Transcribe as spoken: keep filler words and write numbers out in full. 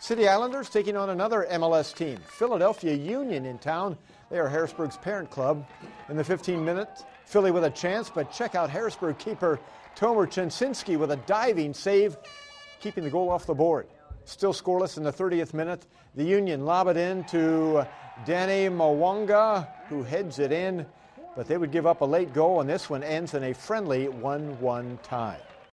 City Islanders taking on another M L S team, Philadelphia Union, in town. They are Harrisburg's parent club. In the fifteen minutes, Philly with a chance, but check out Harrisburg keeper Tomer Chensinski with a diving save, keeping the goal off the board. Still scoreless in the thirtieth minute. The Union lob it in to Danny Mwanga, who heads it in, but they would give up a late goal, and this one ends in a friendly one one tie.